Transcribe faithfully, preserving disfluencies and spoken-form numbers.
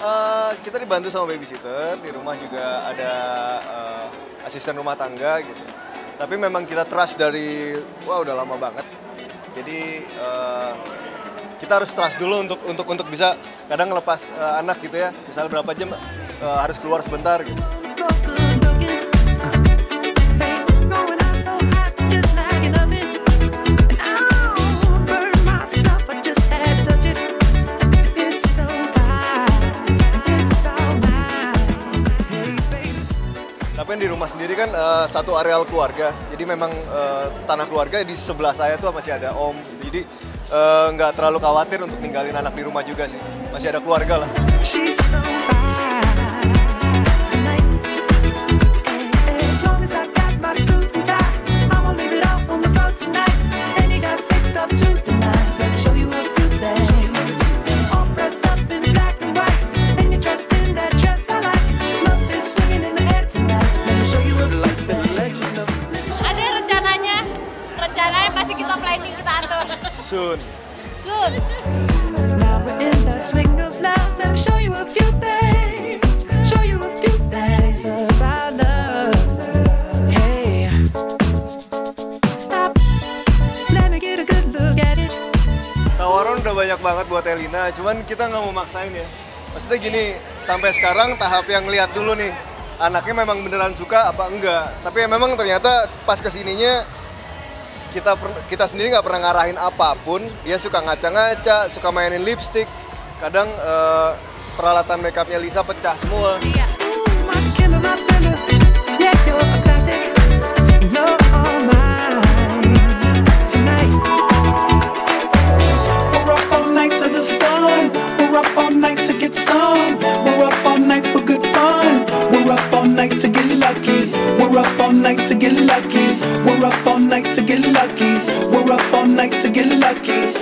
Uh, kita dibantu sama babysitter, di rumah juga ada uh, asisten rumah tangga gitu. Tapi memang kita trust dari, wah udah lama banget. Jadi uh, kita harus trust dulu untuk untuk untuk bisa kadang ngelepas uh, anak gitu ya. Misalnya berapa jam uh, harus keluar sebentar gitu. Tapi di rumah sendiri kan uh, satu areal keluarga, jadi memang uh, tanah keluarga di sebelah saya tuh masih ada om, jadi nggak uh, terlalu khawatir untuk ninggalin anak di rumah juga sih, masih ada keluarga lah. Pasti kita planning, kita atur. Soon. Soon. Now we're in the swing of love. Let me show you a few things. Show you a few things about love. Hey, stop. Let me get a good look at it. Tawaran udah banyak banget buat Elina, cuman kita nggak mau maksain ya. Maksudnya gini, sampai sekarang tahap yang lihat dulu nih, anaknya memang beneran suka apa enggak. Tapi ya memang ternyata pas kesininya kita kita sendiri nggak pernah ngarahin apapun, dia suka ngaca-ngaca, suka mainin lipstick, kadang uh, peralatan makeupnya Lisa pecah semua. Iya. To get lucky, we're up all night to get lucky. We're up all night to get lucky. We're up all night to get lucky.